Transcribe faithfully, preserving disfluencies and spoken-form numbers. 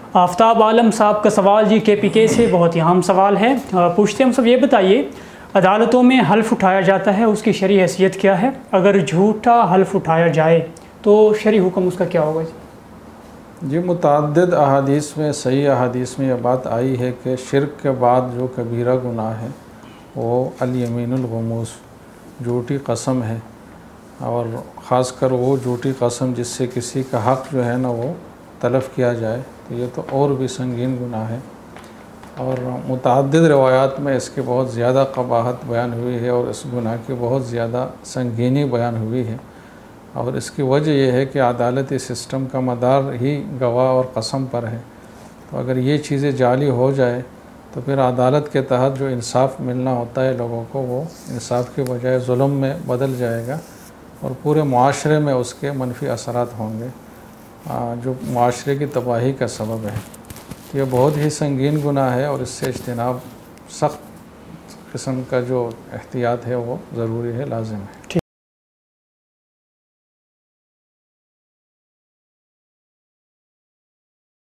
आफ्ताब आलम साहब का सवाल जी के पी के से बहुत ही अहम सवाल है। पूछते हम सब, ये बताइए अदालतों में हल्फ उठाया जाता है, उसकी शरई हैसियत क्या है? अगर झूठा हल्फ उठाया जाए तो शरई हुक्म उसका क्या होगा जी? जी, मुतअद्दिद अहादीस में, सही अहादीस में यह बात आई है कि शिर्क के बाद जो कबीरा गुनाह है वो अल-यमीनुल गमूस, झूठी कसम है। और ख़ासकर वो झूठी कसम जिससे किसी का हक़ जो है ना वो तलफ़ किया जाए, तो ये तो और भी संगीन गुनाह है। और मुतअद्दिद रिवायात में इसकी बहुत ज़्यादा क़बाहत बयान हुई है और इस गुनाह की बहुत ज़्यादा संगीनी बयान हुई है। और इसकी वजह यह है कि अदालती सिस्टम का मदार ही गवाह और कसम पर है। तो अगर ये चीज़ें जाली हो जाए तो फिर अदालत के तहत जो इंसाफ मिलना होता है लोगों को, वो इंसाफ के बजाय जुल्म में बदल जाएगा और पूरे मुआशरे में उसके मनफी असरात होंगे जो मुआशरे की तबाही का सबब है। यह बहुत ही संगीन गुनाह है और इससे इज्तिनाब, सख्त किस्म का जो एहतियात है वो ज़रूरी है, लाजिम है।